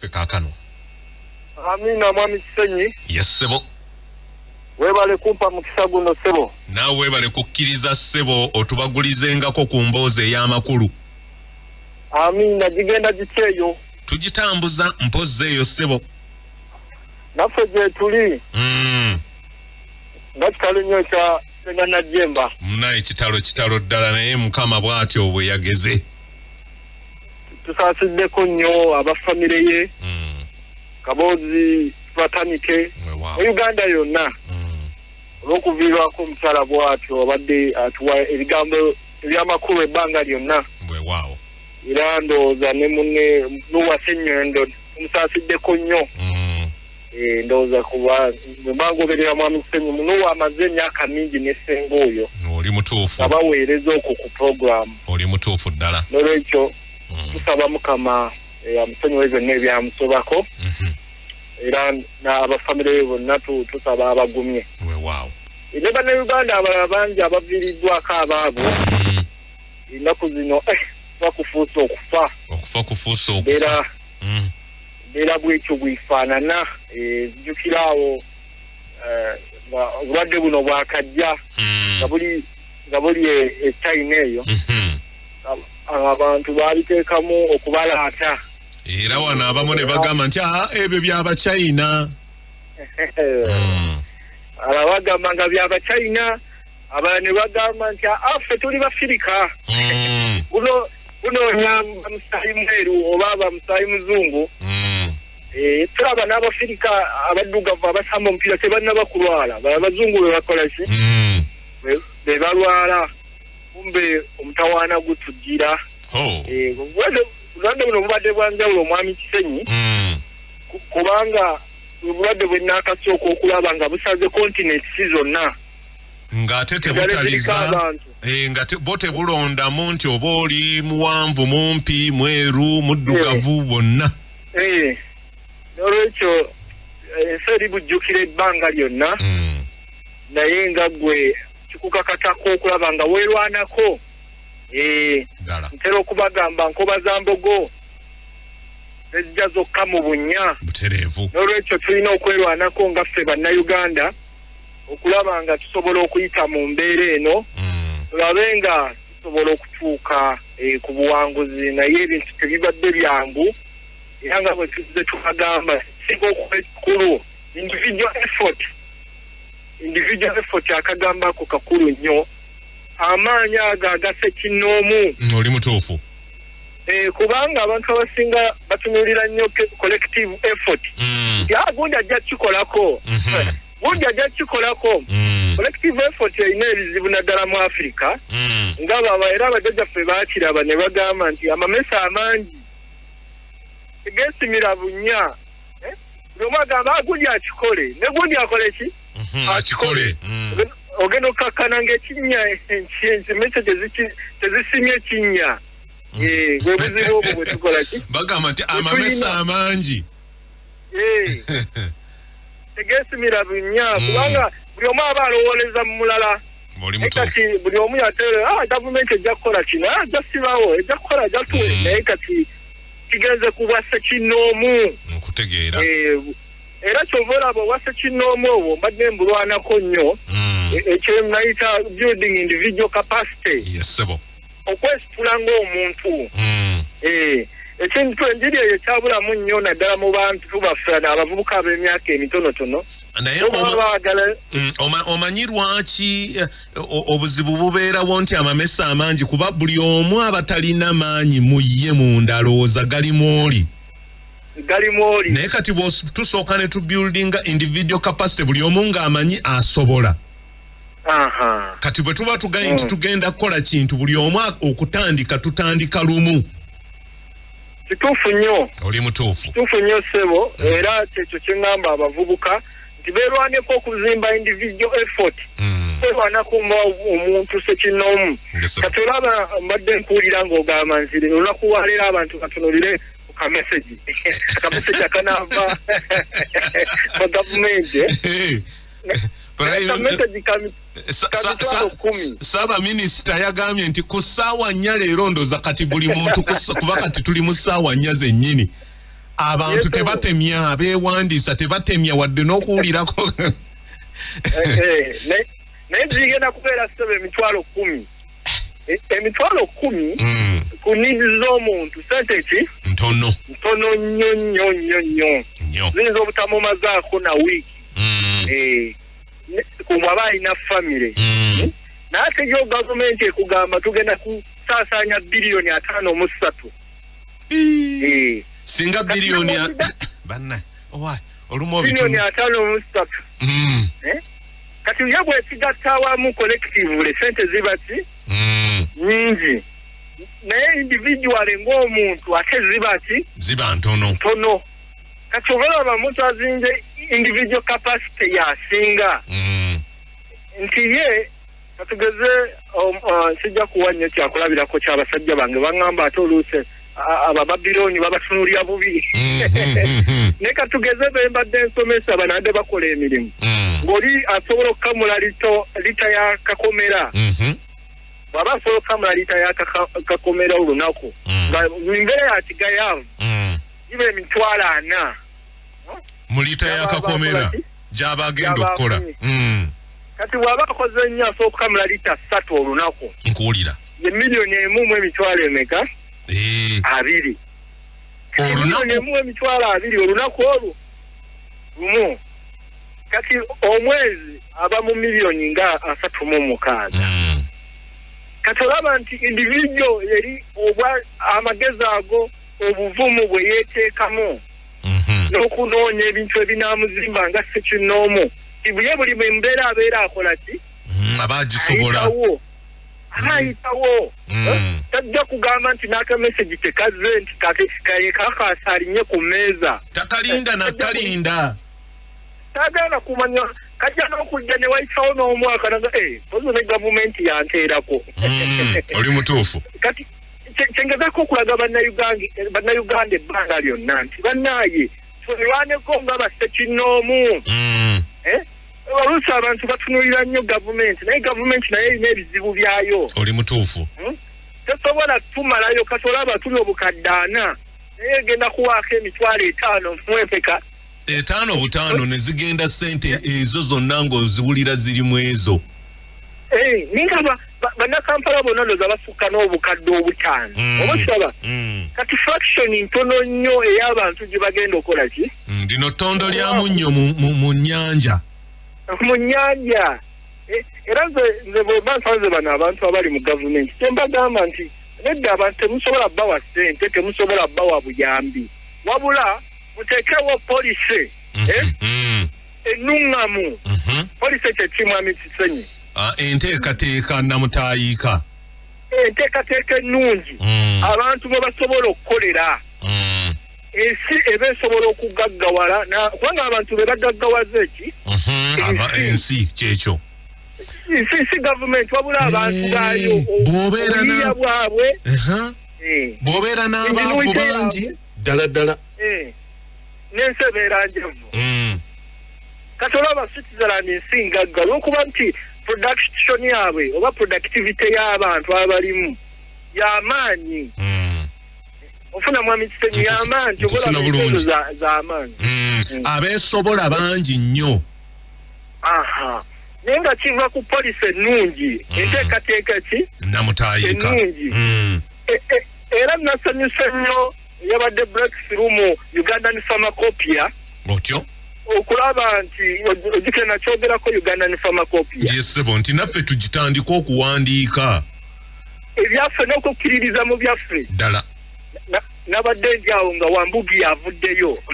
ffe kaakano. Amina mwami Kisenyi. Yes sebo. Webale kumpa mukisa guno sebo. Naawe webale kukkiriza sebo otubagulizengako ku mboozi ey'amakulu. Amina gigenda gikyeyo. Tugitambuza mpozzi eyo sebo. Naffe gye tuli. Nga kitalo nnyo kya Sengana Jemba. Munaye kitalo ddala naye Mukama bw'atyo bwe yageze. Tusaasiddeko nnyo abafamire ye. Kabozi batanike. Uganda yonna. Olw'okuviirwako omukyala bw'atyo abadde atuwa ebigambo eby'amakulu ebbanga lyonna. Weewaawo. Era ndowooza ne munne n'uwase nnyo omusaasiddeko nnyo. Ndowooza kuba mbangoberera mwami Kisenyi muno amaze emyaka mingi n'essenga oyo. Oli mutuufu. Abaweereza okwo ku program. Oli mutuufu ddala. N'olwekyo tusaba Mukama amusonyiwe byonna ebyamusobako. Era n'abafamire bonna tusaba abagumye. Weewaawo. Ne bannayuganda abalala bangi abaviiriddwako abaabo. Ennaku zino bakufuusa okufa. Okufa kufuusa okufa. Era bwekyo bwifaanana jjukiraawo obulwadde buno bwakajja nga buli e China eyo abantu baaliteekamu okubalaata. Era wano abamu ne bagamba nti ebyo by'Abachina. Bagamba nga by'Abachina, abalala ne bagamba nti ffe tuli Bafirika. Bunoonya bamusaayi mweru oba bamusaayi muzungu. Tulaba n'Abafirika abaddugavu abasamba omupiira tebalina kulwala. Abazungu be bakola ki? Be balwala. Kumbe omutawaana gutujjira. Obulwadde buno bubadde bwa njawulo omwami Kisenyi. Kubanga obulwadde bwe nnaakasooka okulaba nga busaze kontinenti zonna. Ng'ate tebutaliza. Nga bo tebulondamu nti oba oli muwanvu mumpi mweru muddugavu bonna. N'olwekyo ensi eri bujjukira ebbanga lyonna. Naye nga ggwe kikukakatako okulaba nga weerwanako. Ntera okubagamba nkoba za mbogo ezijja zokka mu bunnya. Butereevu. N'olwekyo tulina okwerwanako nga ffe bannayuganda okulaba nga tusobola okuyita mu mbeera eno. Tulabe nga tusobola okutuuka ku buwanguzi naye ebintu tebibadde byangu. Era nga bwe tuzze tubagamba singa okuba ekikulu individual effort akagamba ako kakulu nnyo. Amaanyi ago agase kinnoomu. Oli mutuufu. Kubanga abantu abasinga batunuulira nnyo collective effort. Gundi ajja kikolako. Gundi ajja kikolako. Collective effort erina ebizibu naddala mu Africa. Nga baba era abajjajjaffe baakiraba ne bagamba nti amamesa amangi tegeesimira bunnya. Buli omu agamba gundi akikole. Ne gundi akole ki? Akikole. Ogenda okkakkana ng'ekinnya emmese tezisimye kinnya. Bwe buzibu obwo bwe tukola ki? Bagamba nti amamesa amangi. Tegeesimira bunnya kubanga buli omu aba alowooleza mu mulala. Kati buli omu yateera gavumenti ejja kukola kino ajja sibawo ejja kukola ajja tuwe naye kati kigenze kubwassa kinnoomu. Nkutegeera. Era kyova olaba owassa kinnoomu obwo mbadde mbulwanako nnyo. Ekyo nayita building individual capacity. Yes sebo. Okwesitula ng'omuntu. Ekintu enjiri eyo kyabulamu nnyo naddala mu bantu baffe abavubuka ab'emyaka emitonotono. Naye omanyi lwaki obuzibu bubeerawo nti amamesa amangi kuba buli omu abatalina maanyi mu ye mu ndalooza galimu oli. Naye kati tusooka ne tubuildinga individual capacity buli omu ng'amanyi asobola. Kati bwe tuba tugaye nti tugenda kukola kintu buli omu okutandika tutandika lumu. Kituufu nnyo. Oli mutuufu. Kituufu nnyo ssebo era kyekyo kye ŋŋamba abavubuka nti beerwaneko okuzimba individual effort. Beerwanako omuntu sekinnoomu. Kati olaba mbadde nkuwulira ng'ogamba nti olunaku lwaleero abantu batunulire ku kamesegi. Akamesegi akanaava mu gavumenti. Saba minisita yagambye nti ku ssaawa nnya leero ndoza kati buli muntu kuba kati tuli mu ssaawa nnya zennyini abantu tebatemya abewandiisa tebatemya wadde n'okuwulirako naye zigenda kubeera sebe emitwalo 10 emitwalo 10 ku needs z'omuntu sente ki ntono nnyo ziyinza obutamumazaako na wiiki kumwaba alina famire naye ate yo gavumenti ekugamba tugenda kusaasanya biliyoni 5.3 singa biliyoni banna biliyoni 5.3 kati ye bwesigatta awamu collectively sente ziba ki nyingi naye individual ng'omuntu ate ziba ki ziba ntono kati obalaba omuntu azinze individual capacity yasinga nti ye katugeze sijja kuwa nnyo kyakulabirako kyabasajja bange baŋŋamba ate oluusi abababirooni babatunulya bubi naye katugeze bembadde nsomesa banadde bakola emirimu ng'oli asobola okukamula lita ya kakomera bw'aba asobola okukamula lita ya kakomera olunaku nga mbeera yatigayaavu giba emitwalo 4 mu lita ya kakomera gy'aba agenda okukola kati bw'aba akoze nnyo asobola okukamula lita 3 olunaku nkuwulira ye miliyoni 1 emitwalo emeka 2 miliyoni 1 emitwalo 2 olunaku olwo lumu kati omwezi aba mu miliyoni nga 36 kati olaba nti individual yeri obwa amagezi ago obuvumu bwe yeteekamu n'okunoonya ebintu ebinaamuzimba nga sekinoomu tibuye buli mbeera abeera akola ki abagisobola ayitawo tajja kugamba nti n'akameseji tekaze nti kaye kakasa alinye ku mmeeza takalinda nakalinda tagana kumanya kajja n'okujja ne wayitawo n'omwaka naga pozo ne gavumenti yanteerako oli mutuufu kati kyengezaako okulaga bannayuganda ebbanga lyonna nti bannaaye tulwaneko nga bassekinnoomu oluusi abantu batunulira nnyo gavumenti naye gavumenti naye erina ebizibu byayo oli mutuufu tesobola tumalayo kati olaba tuli obukadde 4 naye egenda kuwaako emitwalo 5 mwempeka 5 ne zigenda sente ezo zonna ng'oziwulira zirimu ezo ninga bannakampala bonna ndoza basukka n'obukadde 5 oba kiraba kati fraction ntono nnyo ey'abantu gye bagenda okola ki lino ttondo lya munnyo mu nnyanja era nze bwemba nsanze bano abantu abali mu gavumenti kyembagamba nti nedda abantu temusobola bbawa ssente temusobola bbawa buyambi wabula muteekewo polisi ennuŋŋamu polisi ekyo kimwami kisenyi enteekateeka namutaayiika enteekateeka ennungi abantu mwe basobola okukolera ensi eba esobola okugaggawala kubanga abantu be bagaggawaza eki ensi kyekyo si gavumenti wabula abantu baayo obuyiya bwabwe bw'obeera n'abaavu bangi ddala n'ensi ebeera njavu kati olaba Switzerland ensi ngagga lw'okuba nti production yaabwe oba productivity y'abantu abalimu y'amaanyi ofuna mwami kisenyi y'amaanyi obola ebitundu z'amaanyi abeesobola bangi nnyo naye nga kiva ku polisi ennungi enteekateeka ki namutaayiika ennungi era nasanyusa nnyo yabadde breakthrough mu Ugandan Pharmacopoeia otyo okulaba nti ogikena kyogerako Ugandan Pharmacopoeia yesebo nti naffe tugitandika okuwandiika ebyaffe n'okukkiririza mu byaffe ddala nabadde nti awo nga Wambugi avuddeyo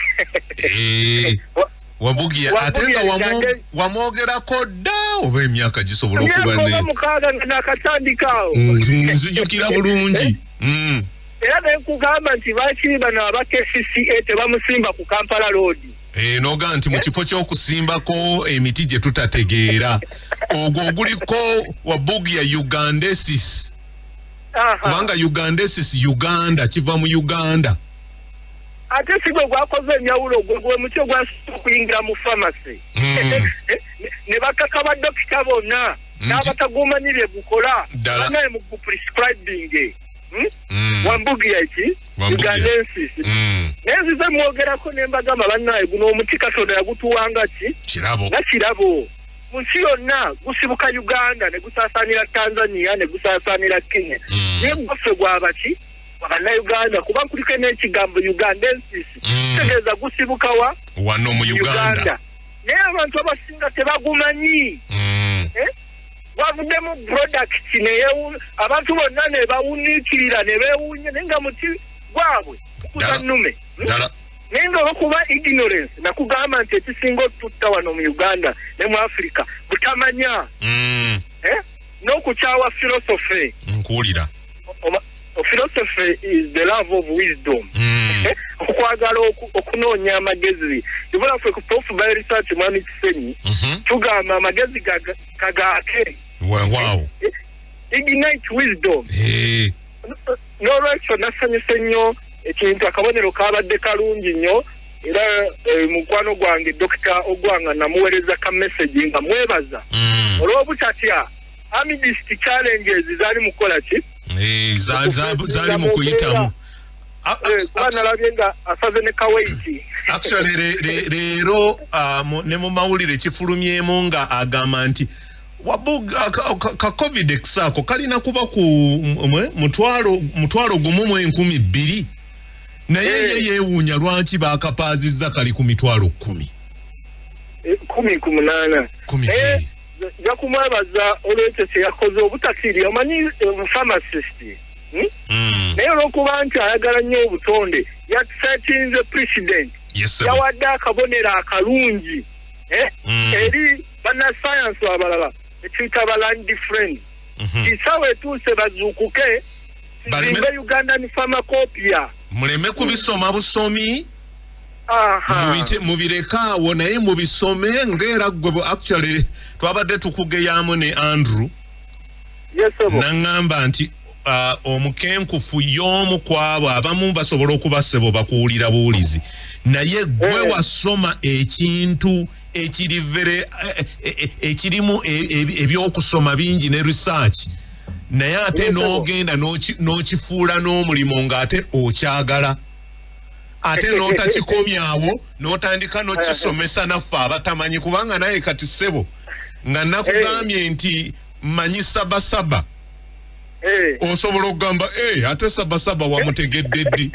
Wambugi ate nga wamwogerako dda oba emyaka gisobola okuba mukaaga nga nakatandikaawo nzijukira bulungi era nekugamba nti bakiri bano aba KCCA tebamusimba ku Kampala Road noga nti mu kifo ky'okusimbako emiti gye tutategeera ogwo oguliko Wambugi ya Ugandesis kubanga Ugandesis Uganda kiva mu Uganda ate sigwe gwakoze enyawulo gwe muti ogwasooka okuyingira mu pharmacy ne bakaka badokita bonna n'abatagumanyi bye gukola banaye mu prescribing Wambugi eki Ugandensis nenzize mwogerako nembagamba bannaye guno omuti Katonda yagutuwanga ki kirabo munsi yonna gusibuka Uganda ne gusaasaanira Tanzania ne gusaasaanira Kenya naye gwaffe gwabaki Uganda kuba kuliko n'ekigambo Ugandensis tegeeza gusibuka wano mu Uganda naye abantu abasinga tebagumanyi wavuddemu product abantu bonna ne bawuniikirira ne beewuunya naye nga muti gwabwe kuzanume nenga okuba ignorance nakugamba nti ekisinga otutta wano mu Uganda ne mu Africa butamanya n'okukyawa philosophy nkuwulira philosophy is the love of wisdom okwagala okunoonya amagezi ibula ffe ku Prof by research mwami Kisenyi tugamba amagezi kagaake wow ignite wisdom n'olwekyo nasanyuse nnyo ekintu akabonero kabadde kalungi nnyo era mukwano gwange Dr. Ogwanga namuweereza ka message nga mwebaza olw'obutatya amidist challenges zali mukola ki zali mu kuyitamu kubana labye nga asaze ne kawaiti actually leero ne mu mawulire kifulumyemu nga agamba nti ka covid exako kalina kuba ku mutwalo gumu mu 1200 naye yeewuunya lwaki baakapaazizza kali ku mitwalo 10 18 jakumwabaza olwekyo kyeyakoze obutakiri omanyi pharmacist naye olwokuba nti ayagala nnyo obutonde yasetinze president yawadde akabonero akalungi eri bannasayansi abalala ekiyita balandi friend kisawe etuuse bazuukuke zimbe Ugandan pharmacopoeia muleme kubisoma busomi mubireka naye mubisome ngera gwe actually twabadde tukugeyamu ne Andrew nangamba nti omukenkufu y'omu kwabo abamu basobola okubasebo bakuwulira buwulizi naye gwe wasoma ekintu ekirimu ebyokusoma bingi ne research naye ate n'ogenda n'okifuula n'omulimo ng'ate okyagala ate n'otakikomyawo n'otandika n'okisomesa naffe abatamanyi kubanga naye kati ssebo nga nakugambye nti manyi sabasaba osobola okugamba ate sabasaba wamutegedde ddi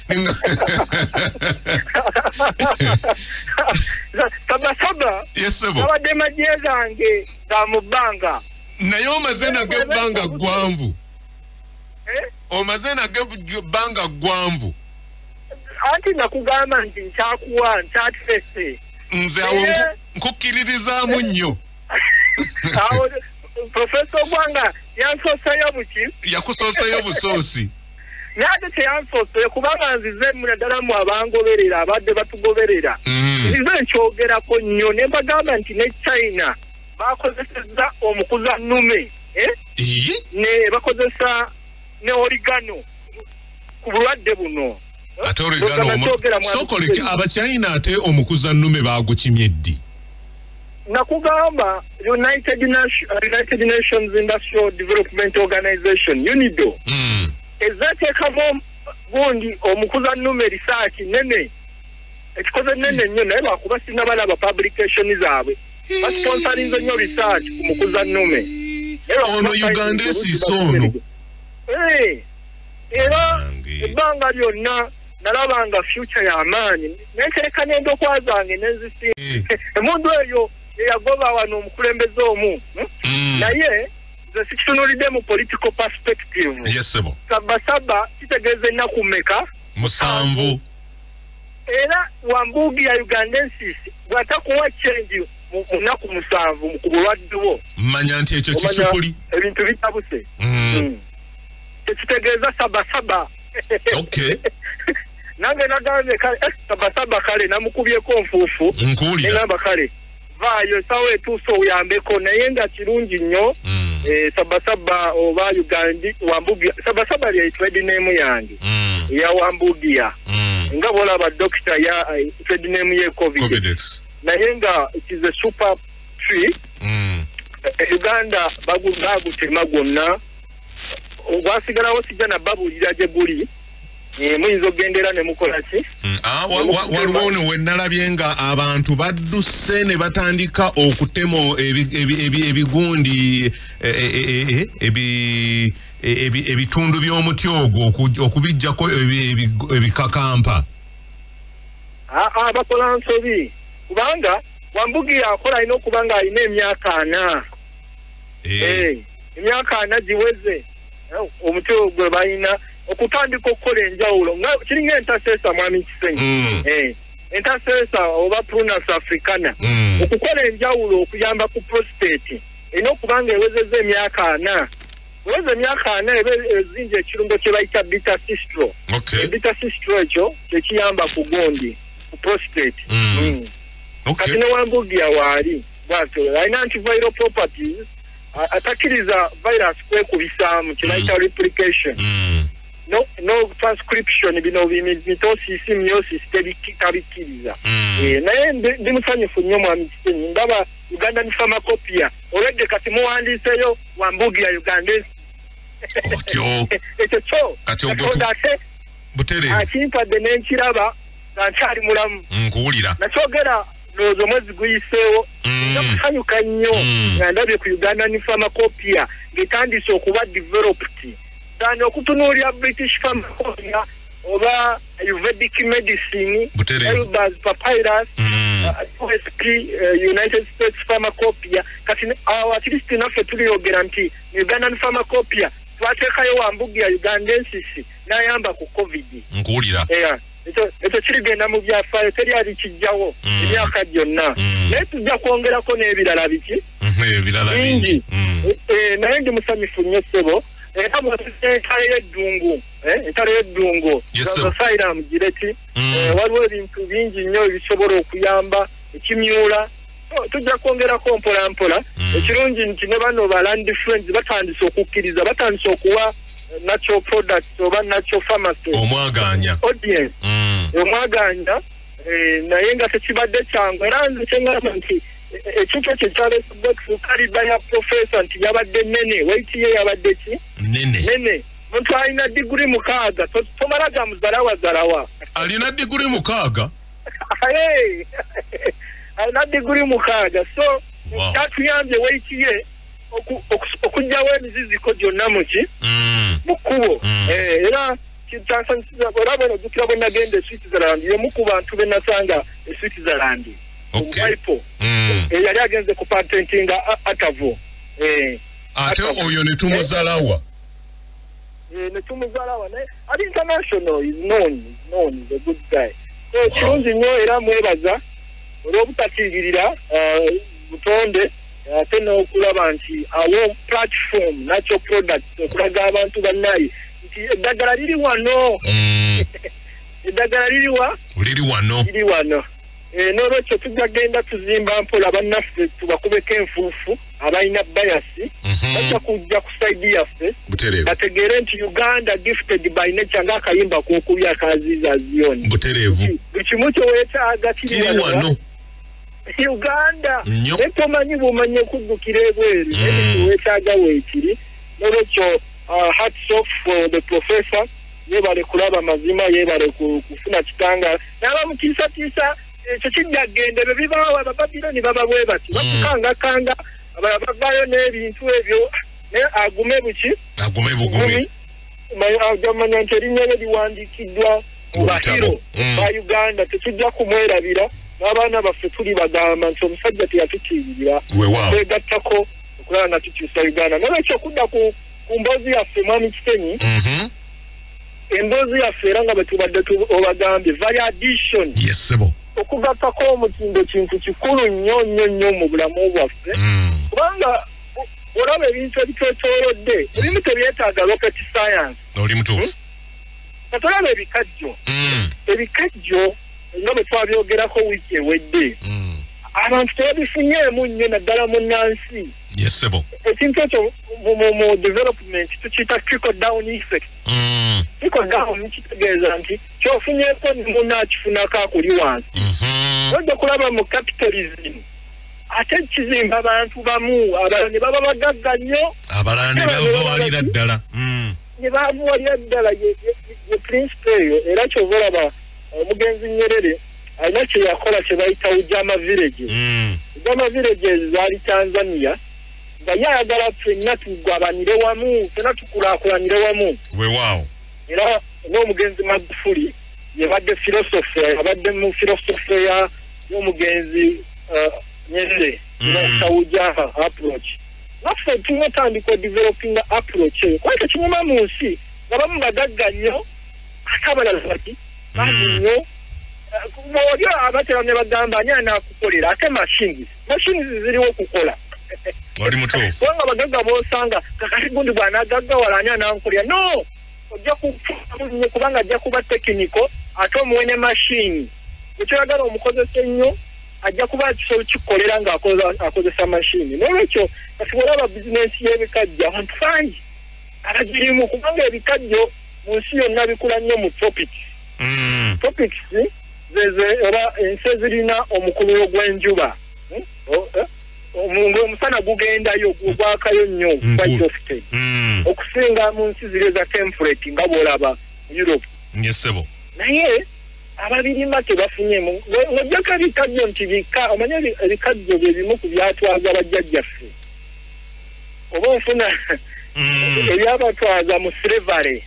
sabasaba abadde magye gange ga mu bbanga naye omaze nagebbanga ggwanvu omaze nagebbanga ggwanvu anti nakugamba nti nkyakuwa nkyatufese nze awo nkukkiririzaamu nnyo awo Professor Ogwanga yansooseyo buki yakusooseyo busoosi nate teyansooseye kubanga nzize munaddala mu abangoberera abadde batugoberera nzize nkyogerako nnyo ne mbagamba nti ne China bakozesezza omukuza nnume ne bakozesa ne oregano ku bulwadde buno ate oregano sokoleke abachina ate omukuza nnume bagukimye ddi nakugamba United Nations Industrial Development Organization UNIDO ezateekamu gundi omukuza nnume research nene ekikoze nene nnyo naye bakuba singa balaba publication zaabwe basponsorinze nnyo research ku mukuza nnume ono Ugandensis ono era ebbanga lyonna nalabanga future y'amaanyi nentereka nendo okwazange nenzisiima emundu eyo eyagoba wano omukulembeze omu naye nze sikitunulidde mu political perspective sabasaba kitegeeza ennaku mmeka 7 era Wambugi ya Ugandensis bw'atakuwa change mu nnaku 7 ku bulwadde bwo manya nti ekyo kikikuli ebintu bitabuse ekitegeeza sabasaba nange nagambye sabasaba kale namukubyeko nfuufu negamba kale vaayo sawa etuuso oyambeko naye nga kirungi nnyo sabasaba oba Ugandi Wambugi sabasaba lya trade name yange ya Wambugia nga bolaba doctor ya trade name ye COVID naye nga it is a super tree Uganda bagutema gwonna ogwasigalawo sijja na babulira gye guli muyinza okgendera ne mukola ki waliwo ne wennalabye nga abantu badduse ne batandika okutema ebigundi ebitundu by'omuti ogwo okubijjako ebikakampa bakola nsobi kubanga Wambugira akola alina okuba nga alina emyaka 4 emyaka 4 giweze omuti ogwo balina okutandika okukola enjawulo nga kiringa entasesa mwami Kisenyi entasesa oba Prunus africana okukola enjawulo okuyamba ku prostate eno kubanga ewezeze emyaka 4 weze emyaka 4 ezinje ekirungo kye bayita beta cistro beta cistro ekyo kyekiyamba ku gondi ku prostate kati ne Wambugira waali bwato alina antiviral properties atakiriza virus kwekubisaamu kyebayita replication no transcription bino mitosis meiosis tebikiriza naye ndi musanyufu nnyo mwami Kisenyi ndaba Ugandan Pharmacopoeia olwedde kati muwandiiseyo Wambugira Ugandan ekyo kyo butere akimpadde n'enkiraba nga nkyali mulamu nkuwulira nakyogera loozo mwezi guyiseewo nga kusanyuka nnyo nga ndabye ku Ugandan Pharmacopoeia ng'etandise okuba developed dani okutunuulira British Pharmacopoeia oba Ayurvedic medicine Elbaz Papyrus USP United States Pharmacopoeia kati at least naffe tuliyogera nti Ugandan Pharmacopoeia twateekayo Wambugira Ugandensis n'ayamba ku COVID nkuwulira ekyo kirigenda mu byafaayo teryali kijjawo emyaka gyonna naye tujja kwongerako n'ebirala biki ebirala bingi naye ndi musanyufu nnyo ssebo era entalo y'eddungu entalo y'eddungu asylum gireti waliwo ebintu bingi nnyo ebisobola okuyamba ekimyula tujja kwongerako mpola mpola ekirungi nti ne bano ba land friends batandise okukkiriza batandise okuwa natural products oba natural pharmacy omwaganya audience omwaganya naye nga tekibadde kyangu era nze kyengamba nti ekintu ekyo kyaleesebwa okufuukalidda ya professor nti yabadde nene waiti ye yabadde ki nene muntu alina diguri 6 tomala ga muzalawa alina diguri 6 alina diguri 6 so kyatuyambye waiti ye okujjawo emiziziko gyonna muki mukubo era kitansanyusiza olaba ojjukira bwe nagenda e Switzerland yemu ku bantu be nasanga e Switzerland Waipo yali agenze ku patentinga Atavo ate oyo ne tumuzalawa at international is known is a good guy so kirungi nnyo era mwebaza olw'obutakiiririra butonde ate n'okulaba nti awo platform natural products okulaga abantu bannaye nti eddagala liri wano eddagala liri wano n'olwekyo tujja genda tuzimba mpola bannaffe tubakubeko enfuufu abalina bayasi bajja kujja ku saidi yaffe bategeere nti Uganda gifted by nature ng'akayimba k'okubya akaziiza ziyoni butereevu buli kimu kye weetaaga kiri wano Uganda netomanyi bumanye kuddukira ebweru weetaaga weekiri n'olwekyo hats off for the professor yebale kulaba mazima yebale kufuna kitanga n'abamutiisatiisa ekyo kijja gende bye bibaawo Abababiloni baba bwe bati bakukangakanga bavaayo n'ebintu ebyo naye agume bugumi agamanya nti erinnya lye liwandiikiddwa mu bahiro ba Uganda tekijja kumwerabira n'abaana baffe tuli bagamba nti omusajja teyatukiirira twegattako okulaba nga tukyusa Uganda nolwekyo okudda ku mboozi yaffe mwami Kisenyi emboozi yaffe era nga bwe tubadde obagambye value addition okugattako omutindo kintu kikulu nnyo mu bulamu bwaffe kubanga olaba ebintu ebitwetoolodde ebimu tebyetaaga rocket science oli mutuufu katolaba ebikajjo nga bwe twabyogerako wiiki ewedde abantu tebabifunyeemu nnyo naddala munnansi ekintu ekyo mu development tukiyita trickle down effect trickle down kitegeeza nti kyofunyeeko nimunaakifunako akuli wansi ojja kulaba mu capitalism ate kizimba abantu bamu abalala ne baba bagagga nnyo abalala ne bavaalira ddala ne bamuwalira ddala ye principal eyo era kyovolaba omugenzi Nyerere alina kye yakola kye bayita Ujama Villages. Ujama Villages zaali Tanzania nga yayagala ffenna tugwabanire wamu ffenna tukulaakulanire wamu. Weewaawo. Era n'omugenzi Magufuli yabadde philosophy abadde mu philosophy y'omugenzi Nyerere Ujama approach. Naffe tunatandika developing approach eyo kwata kinyuma mu nsi nga bamu bagagga nnyo akabalala bati bati nnyo Moyo abatera ne bagamba nyana kukolera ate machines ziriwo okukola wali muto wanga bagagga bosanga kakati gundi bwana gagga walanya nankolera no ojja kubanga ajja kuba technical ate omuwene machine ekyagala omukozesa ennyo ajja kuba kikolera nga akozesa machine n'olwekyo kasibola aba business y'ebikajja abantu bangi abagirimu kubanga ebikajjo mu nsi yonna bikula nnyo mu tropics era ensi zirina omukululo gw'enjuba omusana gugendayo gwakayo nnyo quite often okusinga mu nsi ziri za temperate nga bw'olaba Europe. Nyesebo naye ababirima tebafunyemu ng'ojjako ebikajjo nti bika omanye ebikajjo bye bimu ku byatwaza bajjajjaffe oba ofuna ebyabatwaza mu slavery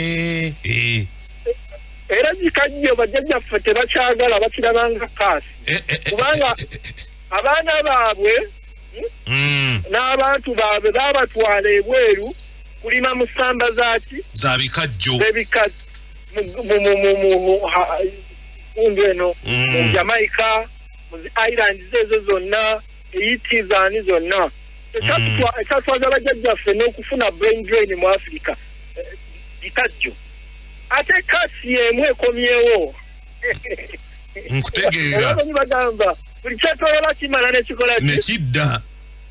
era bikajjo bajjajjaffe tebakyagala bakirabanga kaasi kubanga abaana baabwe n'abantu baabwe baabatwala ebweru kulima mu ssamba zaaki za bikajjo eno mu Jamaica mu islands ezo zonna eyitizani zonna ekyatwaza bajjajjaffe n'okufuna brain drain mu Africa bikajjo ate kasi emu ekomyewo nkutegeera bagamba buli kyetwala kimala nekikola nekidda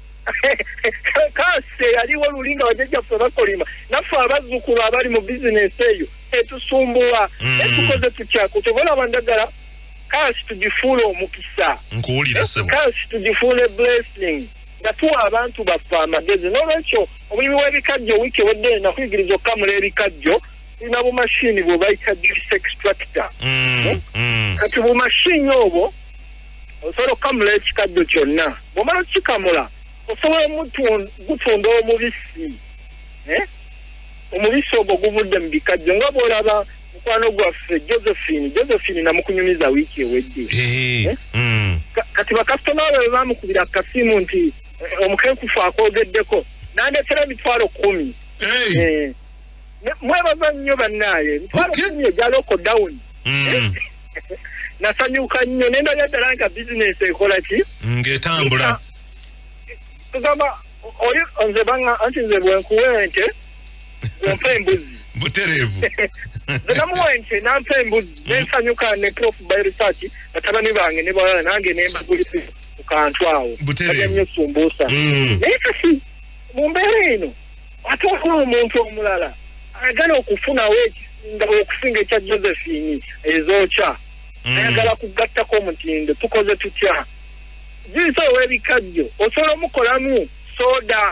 kasi yaliwo lulinga bajjajjaffe bakolima naffe abazzukulu abali mu bizinesi eyo etusumbula etukoze tukyako tebola bandagala kasi tugifuula omukisa nkuwulira sebo kasi tugifuula blessing nga tuwa abantu baffe amagezi n'olwekyo omulimu w'ebikajjo wiiki ewedde nakuyigiriza okukamula ebikajjo ina bumashini bwe bayita juice extractor kati bumashini obwo osobola okukamula ekikajjo kyonna bw'omala okikamula osobola gutunda omubisi omubisi ogwo guvudde mu bikajjo nga bw'olaba mukwano gwaffe Josephine namukunyumiza wiiki ewedde kati bakasitoma be bamukubira akasimu nti omukenkufu akwogeddeko nandetera emitwalo 10 mwebaza nnyo bannaaye emitwalo 10 egya local down nasanyuka nnyo nendabya ddala nga bizinesi ekola ki ng'etambula tugamba oli nze banga anti nze bwenkuwa ente bwempa embuzi butereevu nze namuwa ente nampa embuzi nensanyuka ne prof by research batabani bange ne balala nange nembagulisa ku kantu awo nnyo sumbuusa naye kasi mu mbeera eno ate okuwa omuntu omulala ayagala okufunawo okusinga ekya Josephine ezookya ayagala kugattako omutindo tukoze tutya jisa ow'ebikajjo osobola omukolamu soda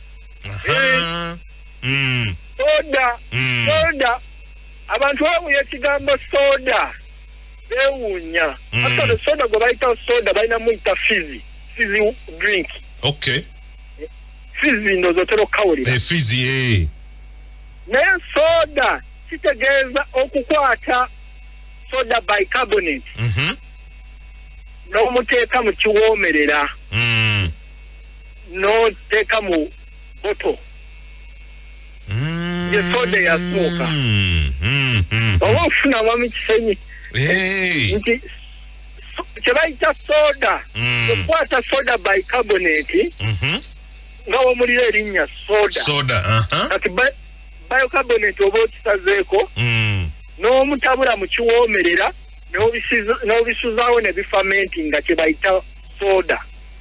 soda abantu bawuya ekigambo soda beewuunya asole soda gwe bayita soda balina muyita fizzy drink fizzy ndozo otera okukawulira fizzy naye soda kitegeeza okukwata soda bicarbonate n'omuteeka mu kiwoomerera n'oteeka mu boto ye soda eyasooka oba ofuna mu kisenyi nti kyebayita soda okukwata soda bicarbonate nga womulira erinnya soda kati bicarbonate oba okisazeeko n'omutabula mu kiwoomerera n'obisuzaawo ne bifamenti nga kyebayita soda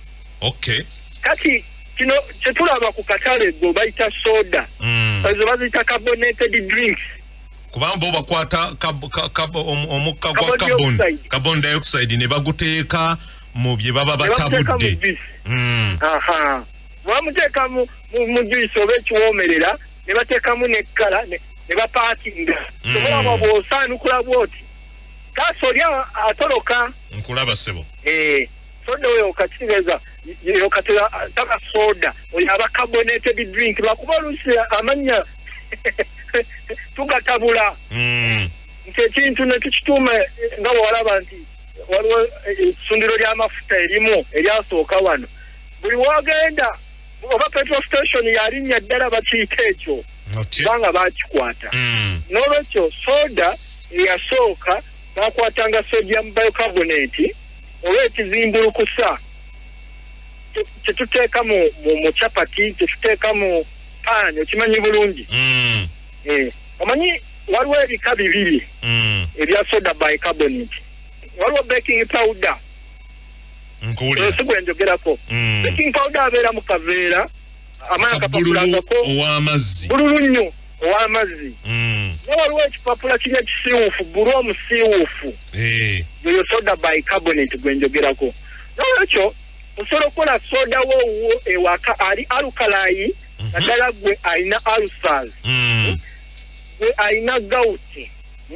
kati kino kyetulaba ku katale gwe bayita soda ezo baziyita carbonated drinks kubanga bo bakwata omukka gwa carbon dioxide ne baguteeka mu bye baba batabudde bamuteeka mu juice oba ekiwoomerera ne bateekamu nekkala ne bapaakinga sobola bw'osaanukula bw'oti kasolya atoloka nkulaba ssebo soda oyo okategeeza okatera taba soda oyo aba carbonated drink lwakuba oluusi amannya tugatabula nti ekintu ne tukituuma nga bwewalaba nti waliwo essundiro ly'amafuta erimu eryasooka wano buli wagenda oba petrol station yalinnya ddala bakiyita ekyo kubanga bakikwata n'olwekyo soda eyasooka bakwatanga sodium bicarbonate oba ekizimbulukusa kyetuteeka mu chapati kyetuteeka mu paani okimanyi bulungi omanyi waliwo ebika bibiri ebya soda bicarbonate waliwo baking powder si gwenjogerako baking powder abeera mu kaveera amala kapapulangako bululu nnyo ow'amazzi ne waliwo ekipapula kiri ekisiiwuufu bulu omusiiwuufu eyo soda bicarbonate gwenjogerako nolwekyo osobola okukola soda woowo ewaka ali alukalayi naddala gwe alina ulcers gwe alina gawuti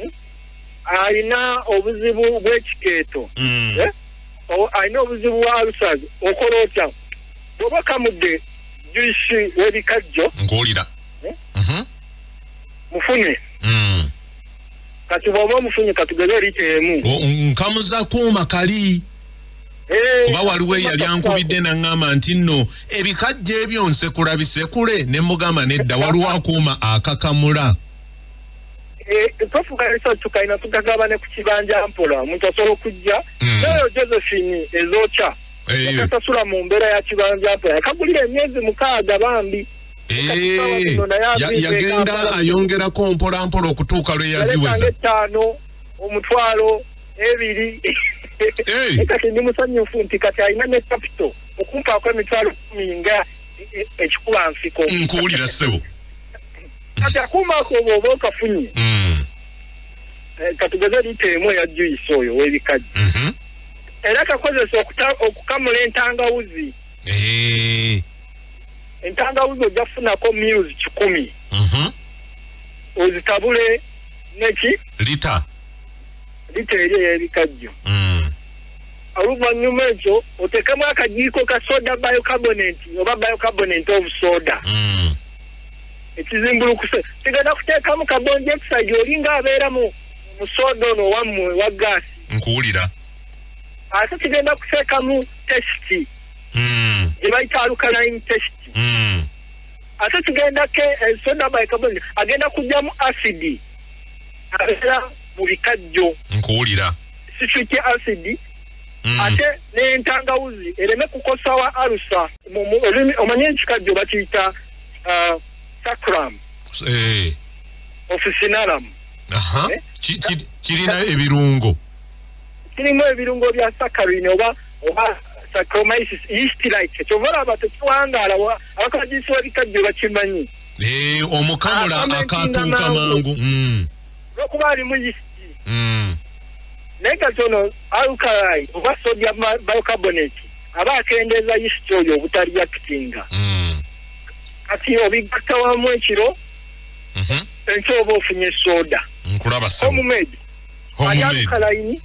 alina obuzibu bw'ekikeeto alina obuzibu bwa ulcers okola otya bw'oba kamudde juisi w'ebikajjo nkuwulira mufune kati bw'oba mufunye katugeze lita emu nkamuza kuuma kali kuba waliwo eyali ankubidde naŋŋamba nti nno ebikajjo ebyo nsekula bisekule ne mugamba nedda waliwo akuuma akakamula tofuga research kalina tugagaba ne ku kibanja mpola omuntu asobola okujja nayo Josephine ezokya yakasasula mu mbeera ya kibanja mpola yakagulira emyezi 6 bambi yagenda ayongerako mpolampola okutuuka lwe yaziweza 5 omutwalo 2 kati ndi musanyufu nti kati alina ne capital okumpaako emitwalo 10 nga ekikuba nsiko nkuwulira ssebo kati akumaako oba okafunye katugeze lita emu eya juice oyo w'ebikajjo era kakozesa okukamula entangawuzi entangawuzi ojja kufunako mils 10 ozitabule neki lita eri ey'ebikajjo oluvannyuma ekyo oteekemu akajiiko ka soda bicarbonate oba bicarbonate of soda ekizimbulukuse kigenda kuteekamu carbon dioxide olinga abeera mu soda ono wammwe wa gaasi nkuwulira ate kigenda kuteekamu testi gye bayita alkaline testi ate kigendako soda bicarbonate agenda kujjamu acidi abeera mu bikajjo nkuwulira citric acid ate n'entangawuzi ereme kukosawa alusa omanyi ekikajjo bakiyita sacrum officinarum kirina ebirungo kirimu ebirungo bya saccharine oba Saccharomyces yeast-like kyova olaba tekiwangaala abakagisi w'ebikajjo bakimanyi omukamula akatuuka mangu lwokuba alimu yeast naye kati ono alkaline oba sodium bicarbonate aba akendeeza yeast oyo obutali yakitinga kati obigatta wamu ekiro enkya oba ofunye soda homemade ali alkaline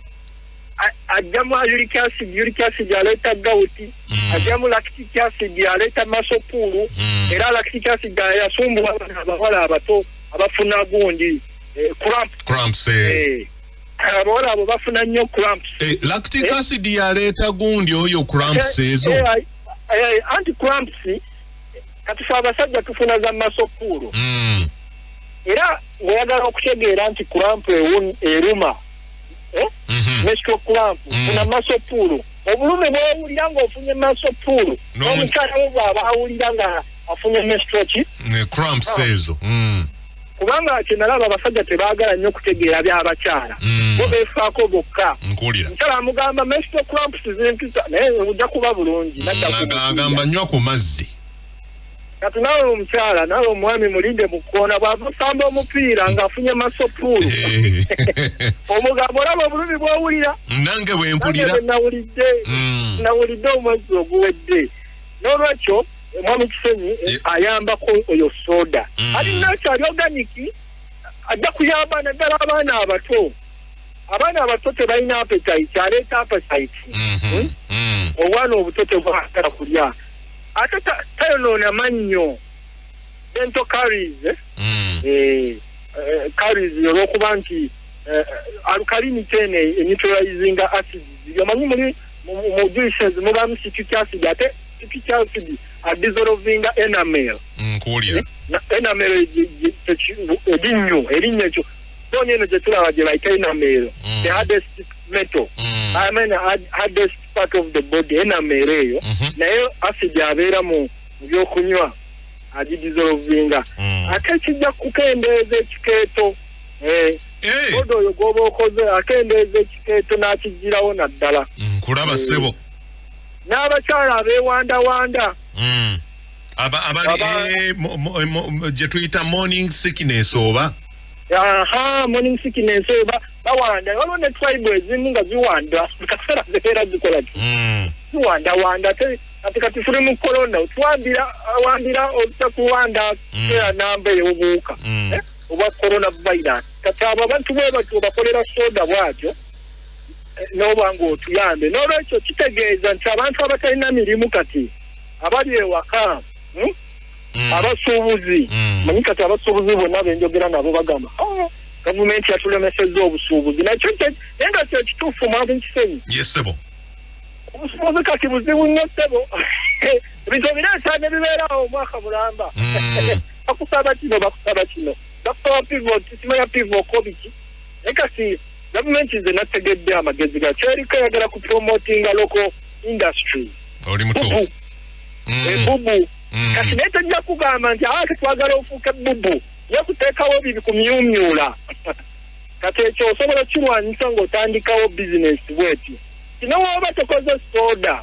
ajjamu uric acid aleeta gawuti ajjamu lactic acid aleeta masopuulu era lactic acid yasumbuwa abawala abato abafuna gundi cramps abawala abo bafuna nnyo cramps lactic acid yaleeta gundi oyo cramps ezo anti cramps kati fe abasajja tufuna za masopuulu era ng'oyagala okutegeera nti cramp eruma menstrual cramp funa masopuulu obulumi bwowulira ng'ofunye masopuulu n'omukyala we bw'aba awulira nga afunye menstrual cramps ezo kubanga kyenalaba abasajja tebaagala nnyo okutegeera by'abakyala bo beefaako bokka omukyala amugamba menstrual cramps zimpisa naye ojja kuba bulungi agamba nnywa ku mazzi kati nawe omukyala nawe omwami mulinde mu kkoona bw'avusamba omupiira ng'afunye masopuulu omugamba olaba obulumi bw'owulira nange bwe mpulira nawulidde omwezi oguwedde n'olwekyo mwami Kisenyi ayamba ko oyo soda ali natural organic ajja kuyamba naddala abaana abato tebalina appetite aleeta appetite obwana obuto tebwagala kulya ate tayonoona mannyo dental caries caries olw'okuba nti alkalinity eno neutralizing acid yomanyi muli mu juices mubamu citric acid ate citric acid dissolving enamel enamel erinnya ekyo bonya eno gye tulaba gye bayita enamel the hardest metal I mean hardest part of the body enamel eyo naye acid abeera mu byokunywa agidissolvinga ate kijja kukendeeza ekikeeto odo oyo gwoba okoze akendeeza ekikeeto n'akigirawo naddala kulaba ssebo n'abakyala abeewandawanda abali gye tuyita morning sickness oba morning sickness oba bawanda waliwo ne tribe ezimu nga ziwanda kaseera zibeera zikola ziwandawanda kati tuli mu corona wandira obutakuwanda era namba ey'obuwuka oba corona virus kati abo abantu bwe batyo bakolera soda bwatyo n'obanga otuyambe n'olwekyo kitegeeza nti abantu abatalina mirimu kati abali ewaka abasuubuzi manyi kati abasuubuzi bonna benjogera nabo bagamba gavumenti yatulemesezza obusuubuzi nakyo naye nga kyo kituufu mwami Kisenyi obusuubuzi kati buzibu nnyo ssebo ebintu ebireeta ne bibeerawo omwaka mulamba bakusaba kino bakusaba pivot simanya pivot ko biki naye kati gavumenti ze nategedde amagezi gakyo eriko eyagala ku promotinga local industry oli mutuufu bubu kati naye tojja kugamba nti twagala ofuuka bubu yakuteekawo bibi kumyumyula kati ekyo osobola kirwanyisa ng'otandikawo bizinesi bwetyo kino wooba tokoze soda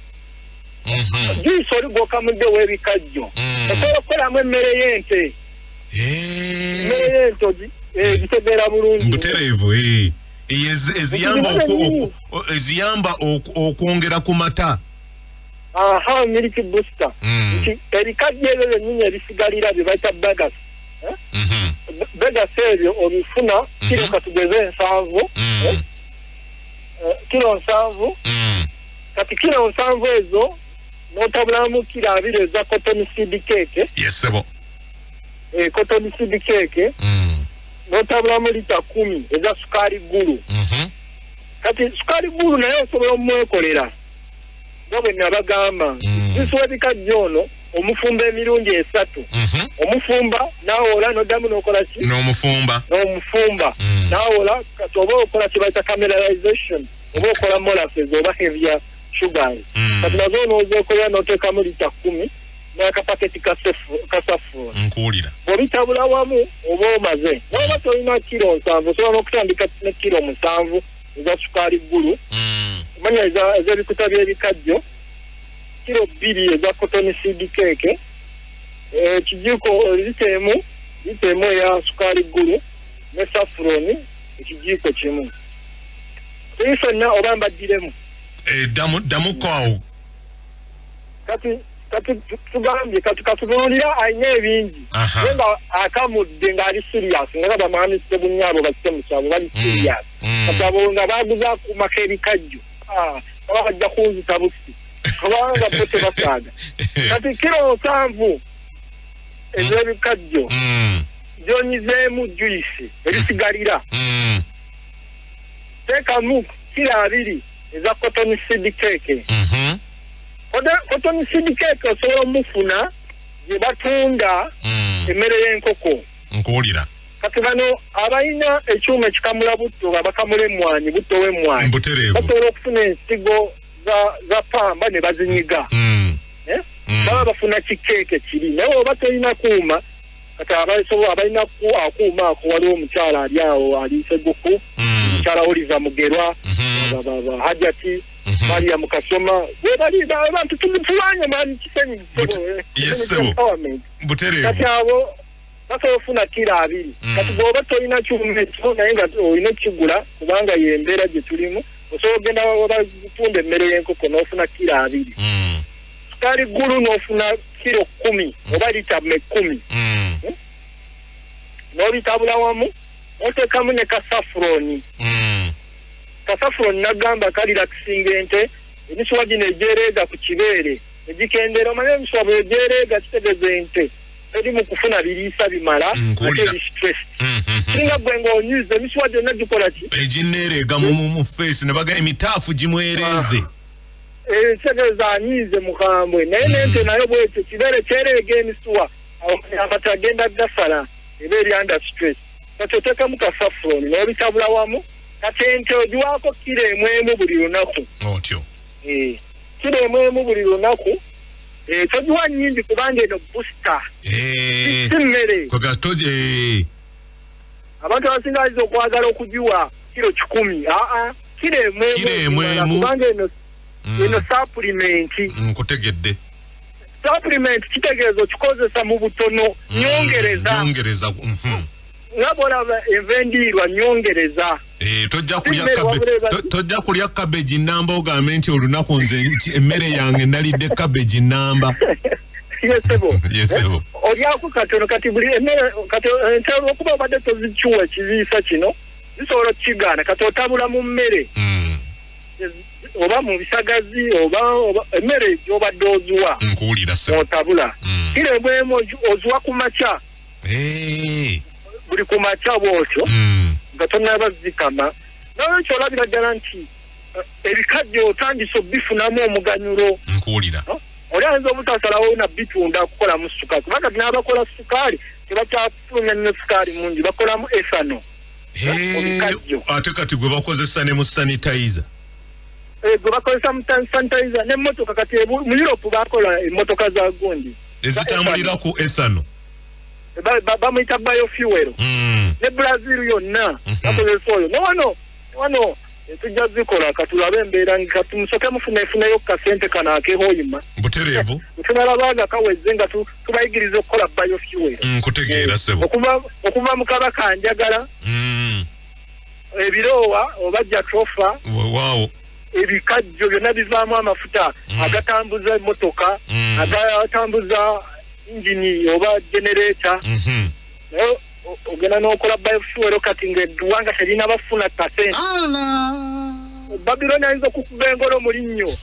juice oli gw'okamuddewo ebikajjo osobola okukolamu emmere y'ente emmere y'ente gitegeera bulungi mbutereevu eziyamba okwongera ku mata milk booster ebikajjo ebyo byennyini ebisigalira bye bayita begas begas ebyo obifuna kiro katugeze 7 kilo 7 kati kilo 7 ezo n'otabulamu kilo 2 eza cotton seed cake cotton seed cake n'otabulamu lita 10 eza sukaali ggulu kati sukaali ggulu naye osobola omwekolera nga bwe nabagamba zisuwa ebikajjo ono omufumba emirundi 3 omufumba nawola noddamu n'okola ki n'omufumba nawola kati oba okola kye bayita caramelization oba okola molasses oba heavier sugars kati nazo n'ozeekolera n'oteekamu lita 10 n'akapaketi kasafura nkuwulira bw'obitabula wamu oba omaze n'oba tolina kilo 7 osobola n'okutandika ne kilo 7 eza sukaali ggulu manya ez'ebikuta by'ebikajjo kilo 2 eza cotton seed cake ekijiiko litemu eya sukaali ggulu ne saffron ekijiiko kimu tuli ffenna oba mbaddiremu damuko awo kati tugambye kati katubulira ayina ebingi naye nga akamudde ng'ali serious nga kaba mwami Ssebunyabo basite mu kyalo bali serious kati abo nga baguza akumako ebikajjo baba bajja kunzita busi kubanga bo tebasaaga kati kilo 7 ez'ebikajjo gyonyizeemu juice ebisigalira teekamu kilo 2 eza cotton seed cake cotton seed cake osobola omufuna gye batunda emmere y'enkoko nkuwulira kati bano abalina ekyuma ekikamula butto nga bakamula emmwanyi butto w'emmwanyi basobola okufuna ensigo za pamba ne bazinyiga baba bafuna kikeeke kiri naye oba tolina kuuma kati abalina akuuma ako waliwo omukyala ali awo aliisa eguku omukyala Oliver Mugerwa Hajati Maria Mukasoma webali abantu tulanye mani Kisenyi kati abo basobola ofuna kilo 2 kati bw'oba tolina kyuma ekyo naye nga olina ekigula kubanga yembeera gye tulimu osobola ogenda batunda emmere y'enkoko n'ofuna kilo 2 sukari gulu n'ofuna kilo 10 oba lita 10 n'obitabula wamu oteekamu ne kasafuroni kasafuroni nagamba kalirakisinga ente emisuwa gino ejereega ku kibeere egikendera omanye emisuwa bwejereega kitegeeza ente eri mu kufuna biriisa bimala ate eri stress singa gwe ng'onyuze emisuwa gyonna gikola ki egineereega mu face ne baga emitaafu gimwereeze kitegeeza anyize mukambwe naye n'ente nayo bwekyo kibeere kyereega emisuwa amata agenda gasala eba eri under stress kati oteekamu kasafuroni n'obitabula wamu kati ente ogiwaako kiro emu buli lunaku otyo kiro emu buli lunaku togiwa nnyingi kubanga eno booster si mmere abantu abasinga aliza okwagala okugiwa kiro 10 kiro emu kubanga eno supplement nkutegedde supplement kitegeeza okikozesa mu butono nyongereza ngabolaba envendiirwa nyongereza tojja kulya cabbage namba ogambe nti olunaku nze emmere yange nalidde cabbage namba yesebo olyako katono kati buli emmere kati ente olwokuba obadde tozikiwa ekiziisa kino zisobola okukigaana kati otabula mu mmere oba mu bisagazi oba emmere gy'obadde oziwa otabula kiro emu oziwa ku makya buli ku makya bwotyo nga tonnaba zikama nolwekyo olabira ddala nti ebikajjo otandise obifunamu omuganyulo olyanza obutasalawo na bitunda kukolamu sukaali kubanga n'abakola sukaali tebakyafulumya nnyo sukaali mungi bakolamu ethano omukajjo ate kati gwe bakozesa ne mu sanitizer gwe bakozesa mu sanitizer n'emmotoka kati mu Europe bakola emmotoka za gundi ezitambulira ku ethano bamuyita biofuel ne Brazil yonna bakozesa oyo wano tujja zikola katulabe embeera nga tumusoke mufunefuneyo kasente kana akehoyima butereevu tunalabaga kaweze nga tubayigiriza okukola biofuel nkutegeera sebo okuva mu kabaka njagala ebirowa oba jatrofa wow ebikajjo byonna bivaamu amafuta agatambuza emmotoka agatambuza injini oba generator ogenda n'okola biofuel kati ng'eggwanga terina bafuna kasente Babylon ayinza okukuba engolo mu linnyo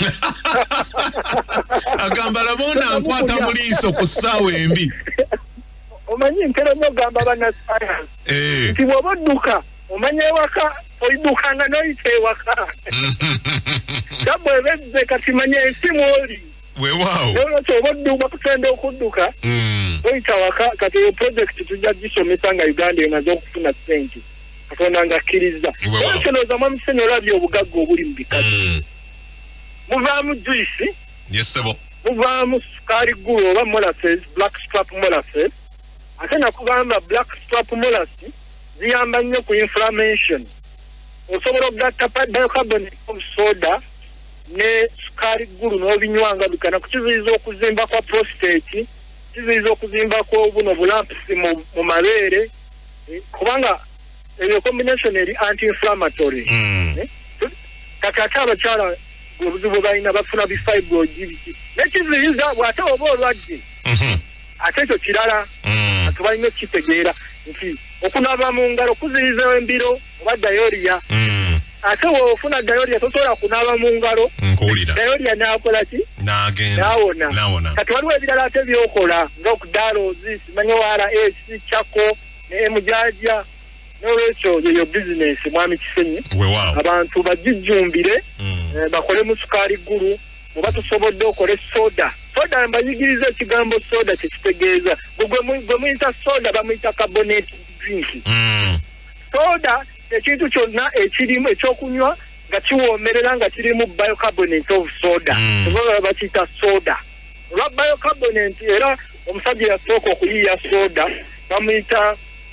agamba labona nkwata mu liiso ku ssaawa embi omanyi ntera nnyo ogamba bannasayansi nti bw'oba odduka omanya ewaka oidukanga n'oyita ewaka gabwe ebezze kati manya ensi mwoli weewaawo olwekyo oba odduka kutenda okudduka oyita waka kati eyo project tujja gisomesa nga Uganda emaze okufuna ssente katonda nga akkiriza olwekyo mwamusene olabye obugagga obuli mu bikajjo muvaamu juice yesebo muvaamu sukaali gulu oba molasses black strap molasses ate nakugamba black strap molasses ziyamba nnyo ku inflammation osobola okugatta bicarbonate of soda ne sukaali gulu n'obinywanga bikana kukiziyiza okuzimba kwa prostate kiziyiza okuzimba kw'obuno bulampisi mu mabeere kubanga eyo combination eri anti-inflammatory kati ate abakyala obuzibu balina bafuna bifibroid biki nekiziyiza bw'ate oba olwadde ate ekyo kirala ate balina okukitegeera nti okunaaba mu ngalo kuziyiza embiro oba diarrhea ate woofuna diarrhea tosobola kunaaba mu ngalo diarrhea n'akola ki n'awona kati waliwo ebirala ate byokola ng'okudalozi simanyi ORS chako ne mujaja n'olwekyo yeyo bizinesi mwami Kisenyi abantu bagijjumbire bakole mu sukaali gulu oba tusobodde okole soda mbayigiriza ekigambo soda kyekitegeeza gwe muyita soda bamuyita carbonate drink soda ekintu kyonna ekirimu ekyokunywa nga kiwoomerera nga kirimu bicarbonate of soda oba bakiyita soda olwa bicarbonate era omusajja yasooka okuyiiya soda bamuyita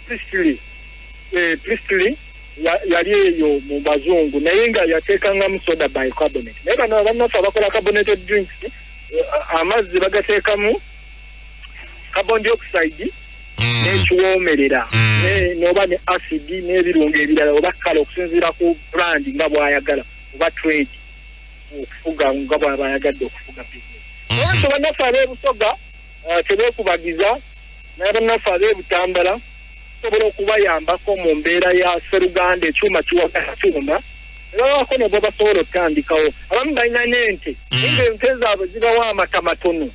Priestley yali eyo mu bazungu naye nga yateekangamu soda bicarbonate naye bano bannaffe abakola carbonated drinks amazzi bagateekamu carbon dioxide n'ekiwoomerera n'oba ne acid n'ebirungo ebirala oba kale okusinziira ku brand nga bw'ayagala oba trade okufuga nga bw'aba ayagadde okufuga business Omuntu banafa abebusoga tebekubagiza n'abanafa abebutambala sobola okubayambako mu mbeera ya Seruganda ekyuma kiwakatuma wako ne baba basobola okutandikawo abamu balina n'ente ente zaabwe zibawo amata matono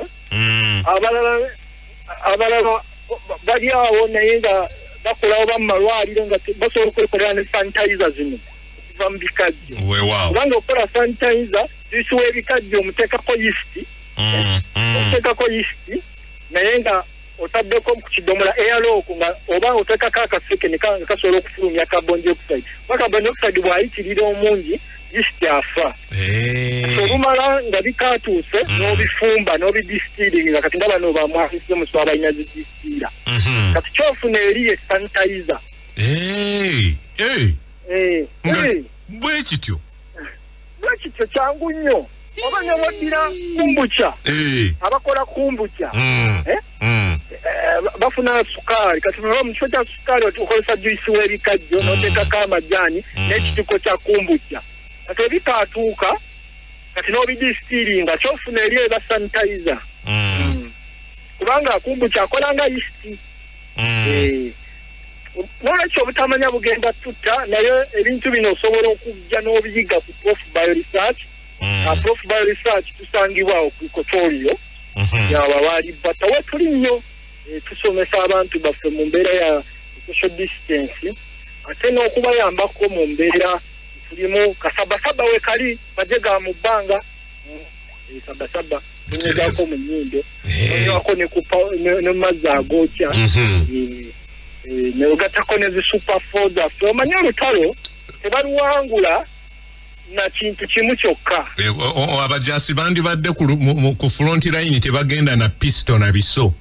abalala bali awo naye nga bakolawo bamumalwaliro nga basobola okwekolera ne sanitizer zino okuva mu bikajjo kubanga okukola sanitizer zisuwa ebikajjo omuteekako yeast naye nga otaddeko ku kidomola airlock nga oba oteekako akaseke ne kasobola okufulumya carbon dioxide carbon dioxide bw'ayitirira omungi yeast afa olumala nga bikatuuse n'obifumba n'obidistilling kati ndaba n'obamwafise muso abalina zidistira kati kyofuna eri sanitizer bwekityo kyangu nnyo oba ne waddira kumbucha abakola kumbucha bafuna sukaali kati baba mu kifo kya sukaali okozesa juisi w'ebikajjo n'oteekako amajaani n'ekitiko kya kumbucha kati ebikaatuuka kati n'obidistiringa kyofuna eri eba sanitizer kubanga kumbucha akola nga yeast nolwekyo obutamanya bugenda tutta naye ebintu bino osobola okujja n'obiyiga ku Prof Bioresearch Prof Bioresearch tusangibwawo ku Equatoria yabawaali bata wetuli nnyo tusomesa abantu baffe mu mbeera ya social distance ate n'okubayambako mu mbeera tulimu kasabasaba we kali baje ga mu bbanga sabasaba tunyegako mu nnyindo onyako ne mazzi agokya ne ogatako ne zi super food affe omanye olutalo tebaluwangula na kintu kimu kyokka abajasi bandibadde ku front line tebagenda na pistol na biso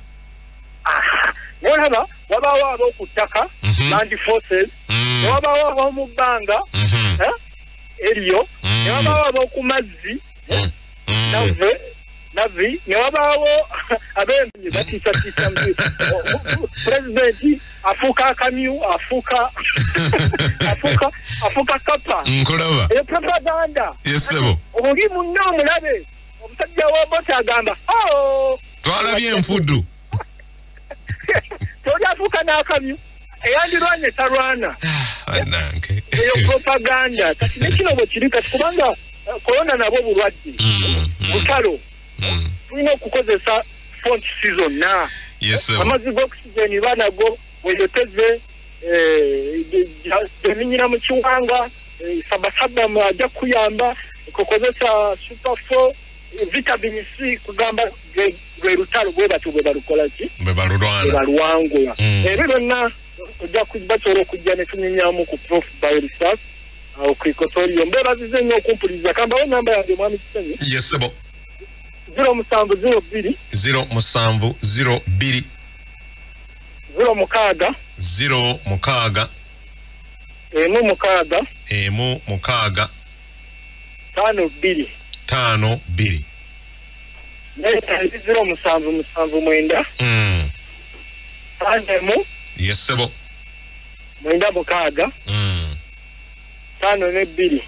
olaba wabawo ab'oku ttaka land forces ne wabawo ab'omu bbanga eriyo ne wabawo ab'oku mazzi navi ne wabawo ab'empunye batiisatiisa pulezidenti afuuka akamyu afuuka kapa nkulaba eyo propaganda oli munno omulabe omusajja wa bota agamba twalabye enfuddu toli afuuka n'akamyu eyandirwanye talwana eyo propaganda kati nekino bwe kiri kati kubanga korona nabo bulwadde butalo tulina okukozesa font season amazzi g'oxygen banago weyoteze geminyira mu kiwanga sabasaba ajja kuyamba kukozesa super 4 vitamin C kugamba gwe lutalo bwe batu bwe balukola ki bwe balwangula ebyo byonna ojja basobola okujja ne tunyinyamu ku Prof Bioresearch awo ku Equatoria mbebazize nnyo okumpuliza kambawo namba yange mwami Kisenyi yesebo 0702 0702 06 emu mukaaga 52 0779 5 yesebo mwenda mukaaga 52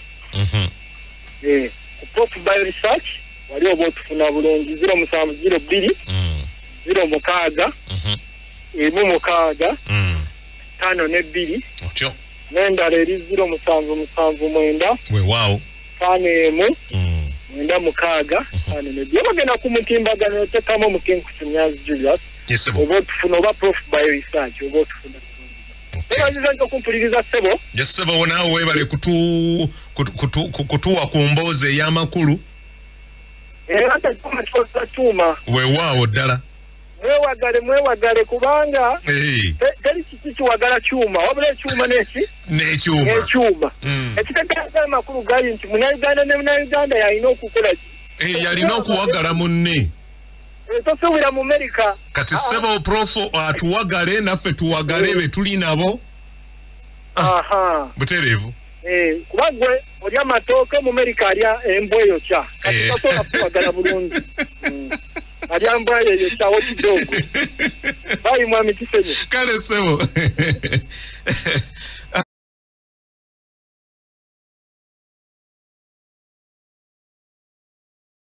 ku Prof Bioresearch wali oba otufuna bulungi 0702 06 emu mukaaga 52 otyo n'endala eri 0779 weewaawo 5 mwenda mukaaga 52 bagenda ku mutimbagano otekamu omukenkusi Nyanzi Julius oba otufuna oba Prof Bioresearch oba otufuna ebaziza nti okumpuliriza ssebo yesebo naawe weebale kutuwa ku mboozi ey'amakulu era tekituuma weewaawo ddala mwewagale kubanga teri kiki kiwagala kyuma wabula ekyuma n'ekyuma ekitegeeza amakulu gali nti munnauganda ne munnauganda yalina okukola yalina okuwagala munne tosuubira mu Amerika kati ssebo Prof atuwagale naffe tuwagale be tuli nabo butereevu kuba gwe olya amatooke mu Amerika alya embwa eyokya kati tasobola kuwagala bulungi alya embwa eyokyawo kidogo bayi mwami Kisenyi kale ssebo